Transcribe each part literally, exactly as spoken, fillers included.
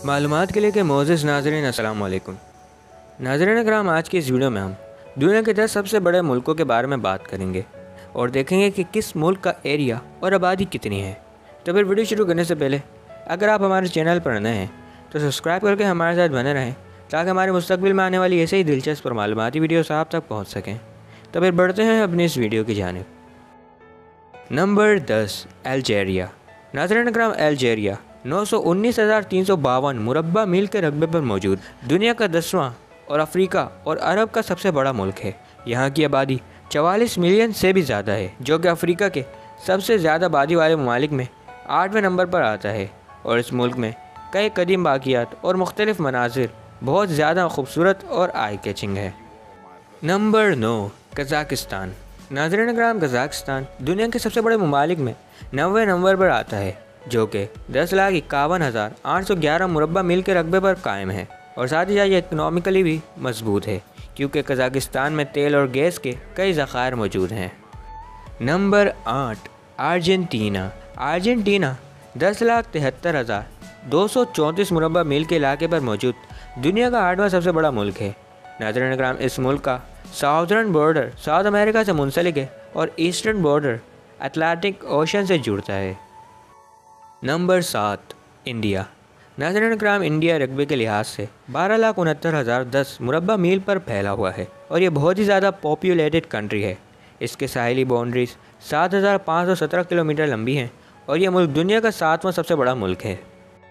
मालूमात के लिए कि मोअज़्ज़िज़ नाज़रीन अस्सलाम वालेकुम। नाज़रीन कराम, आज की इस वीडियो में हम दुनिया के दस सबसे बड़े मुल्कों के बारे में बात करेंगे और देखेंगे कि किस मुल्क का एरिया और आबादी कितनी है। तो फिर वीडियो शुरू करने से पहले अगर आप हमारे चैनल पर नए हैं तो सब्सक्राइब करके हमारे साथ बने रहें ताकि हमारे मुस्तक़बिल में आने वाली ऐसे ही दिलचस्प और मालूमाती वीडियोस आप तक पहुँच सकें। तो फिर बढ़ते हैं अपनी इस वीडियो की जानिब। नंबर दस, अल्जीरिया। नाज़रीन कराम, अल्जीरिया नौ सौ उन्नीस हज़ार तीन सौ बावन मुरब्बा मील के रकबे पर मौजूद दुनिया का दसवां और अफ्रीका और अरब का सबसे बड़ा मुल्क है। यहाँ की आबादी चवालीस मिलियन से भी ज़्यादा है, जो कि अफ्रीका के सबसे ज़्यादा आबादी वाले ममालिक में आठवें नंबर पर आता है। और इस मुल्क में कई कदीम बाक़ियात और मुख्तलिफ मनाजिर बहुत ज़्यादा खूबसूरत और आई कैचिंग है। नंबर नौ, कज़ाकिस्तान। नाज़रीन कराम, कज़ाकिस्तान दुनिया के सबसे बड़े ममालिक में नौवें नंबर पर आता है, जो कि दस लाख इक्यावन हज़ार आठ सौ ग्यारह मुरब्बा मील के रकबे पर कायम है। और साथ ही साथ ये इकनॉमिकली भी मजबूत है, क्योंकि कज़ाकिस्तान में तेल और गैस के कई ज़खायर मौजूद हैं। नंबर आठ, अर्जेंटीना। अर्जेंटीना दस लाख तिहत्तर हज़ार दो सौ चौंतीस मुरब्बा मील के इलाके पर मौजूद दुनिया का आठवां सबसे बड़ा मुल्क है। नाज़रीन कराम, इस मुल्क का साउदर्न बॉर्डर साउथ अमेरिका से मुंसलिक है और ईस्टर्न बॉर्डर अटलांटिक ओशन से जुड़ता है। नंबर सात, इंडिया। नाज़रीन कराम, इंडिया रकबे के लिहाज से बारह लाख उनहत्तर हज़ार दस मुरब्बा मील पर फैला हुआ है और ये बहुत ही ज़्यादा पॉपुलेटेड कंट्री है। इसके साहिली बाउंड्रीज सात हज़ार पाँच सौ सत्रह किलोमीटर लंबी हैं और यह मुल्क दुनिया का सातवां सबसे बड़ा मुल्क है।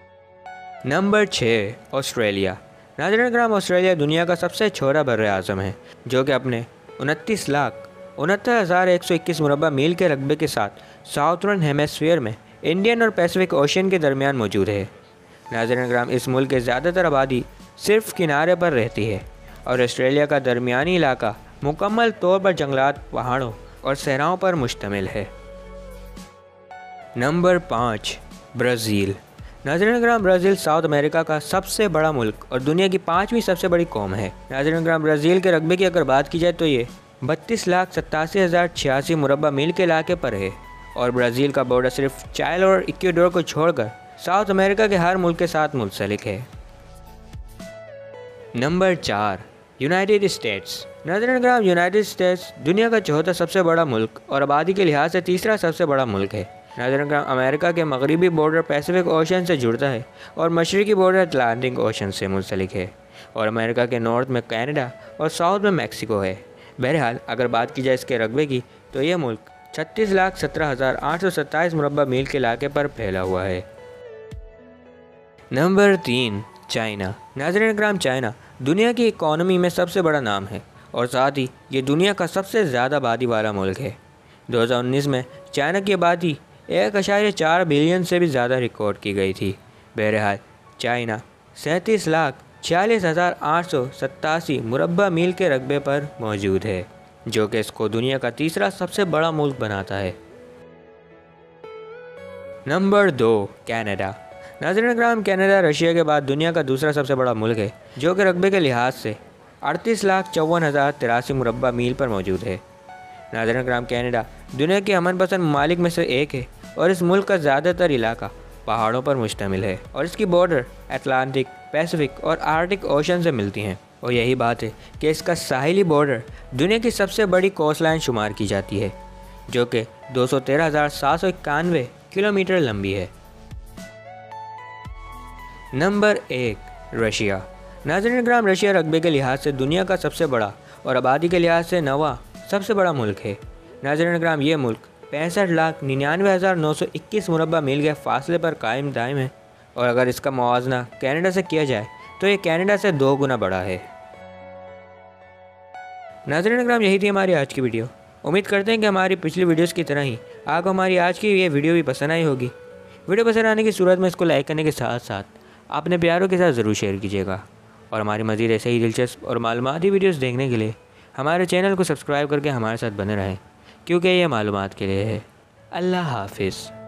नंबर छः, ऑस्ट्रेलिया। नाज़रीन कराम, ऑस्ट्रेलिया दुनिया का सबसे छोटा बर्र आज़म है, जो कि अपने उनतीस लाख उनहत्तर हज़ार एक सौ इक्कीस मुरब्बा मील के रकबे के साथ साउथर्न हेमिस्फीयर में इंडियन और पैसिफिक ओशन के दरमियान मौजूद है। नाज़रीन कराम, इस मुल्क के ज़्यादातर आबादी सिर्फ किनारे पर रहती है और ऑस्ट्रेलिया का दरमियानी इलाका मुकम्मल तौर पर जंगलात, पहाड़ों और सहराओं पर मुश्तमिल है। नंबर पाँच, ब्राज़ील। नाज़रीन कराम, ब्राज़ील साउथ अमेरिका का सबसे बड़ा मुल्क और दुनिया की पाँचवीं सबसे बड़ी कौम है। नाज़रीन कराम, ब्राज़ील के रकबे की अगर बात की जाए तो ये बत्तीस लाख सत्तासी हज़ार छियासी मुरब्बा मील के इलाके पर है और ब्राज़ील का बॉर्डर सिर्फ चाइले और इक्वाडोर को छोड़कर साउथ अमेरिका के हर मुल्क के साथ मुंसलिक है। नंबर चार, यूनाइटेड स्टेट्स। नाज़रीन कराम, यूनाइटेड स्टेट्स दुनिया का चौथा सबसे बड़ा मुल्क और आबादी के लिहाज से तीसरा सबसे बड़ा मुल्क है। नाज़रीन कराम, अमेरिका के मगरबी बॉर्डर पैसिफिक ओशन से जुड़ता है और मशरक़ी बॉर्डर अटलांटिक ओशन से मुंसलिक है और अमेरिका के नॉर्थ में कनाडा और साउथ में मैक्सिको है। बहरहाल, अगर बात की जाए इसके रकबे की तो यह मुल्क छत्तीस लाख सत्रह हज़ार आठ सौ सत्ताईस मुरब्बा मील के इलाके पर फैला हुआ है। नंबर तीन, चाइना। नाज़रीन कराम, चाइना दुनिया की इकॉनमी में सबसे बड़ा नाम है और साथ ही ये दुनिया का सबसे ज़्यादा आबादी वाला मुल्क है। दो हज़ार उन्नीस में चाइना की आबादी एक अशारिया चार बिलियन से भी ज़्यादा रिकॉर्ड की गई थी। बहरहाल, चाइना सैंतीस लाख छियालीस हज़ार आठ सौ सत्तासी मुरब्बा मील के रकबे पर मौजूद है, जो कि इसको दुनिया का तीसरा सबसे बड़ा मुल्क बनाता है। नंबर दो, कनाडा। नाज़रीन कराम, कनाडा रशिया के बाद दुनिया का दूसरा सबसे बड़ा मुल्क है, जो कि रकबे के लिहाज से अड़तीस लाख चौवन हज़ार तिरासी मुरब्बा मील पर मौजूद है। नाज़रीन कराम, कनाडा दुनिया के अमन पसंद ममालिक में से एक है और इस मुल्क का ज़्यादातर इलाका पहाड़ों पर मुश्तमिल है और इसकी बॉर्डर अटलांटिक, पैसिफिक और आर्कटिक ओशन से मिलती हैं। और यही बात है कि इसका साहिली बॉर्डर दुनिया की सबसे बड़ी कोस्टलाइन शुमार की जाती है, जो कि दो सौ तेरह हज़ार सात सौ इक्यानवे किलोमीटर लंबी है। नंबर एक, रशिया। नाज़रीन कराम, रशिया रकबे के लिहाज से दुनिया का सबसे बड़ा और आबादी के लिहाज से नवा सबसे बड़ा मुल्क है। नाज़रीन कराम, ये मुल्क पैंसठ लाख निन्यानवे हज़ार नौ सौ इक्कीस मुरब्बा मील के फासले पर कायम दायम है और अगर इसका मुआवजा कनाडा से किया जाए तो ये कनाडा से दो गुना बड़ा है। नाज़रीन कराम, यही थी हमारी आज की वीडियो। उम्मीद करते हैं कि हमारी पिछली वीडियोस की तरह ही आपको हमारी आज की ये वीडियो भी पसंद आई होगी। वीडियो पसंद आने की सूरत में इसको लाइक करने के साथ साथ अपने प्यारों के साथ ज़रूर शेयर कीजिएगा और हमारी मज़ीद ऐसे ही दिलचस्प और मालूमाती वीडियोस देखने के लिए हमारे चैनल को सब्सक्राइब करके हमारे साथ बने रहें, क्योंकि ये मालूमात के लिए है। अल्लाह हाफिज़।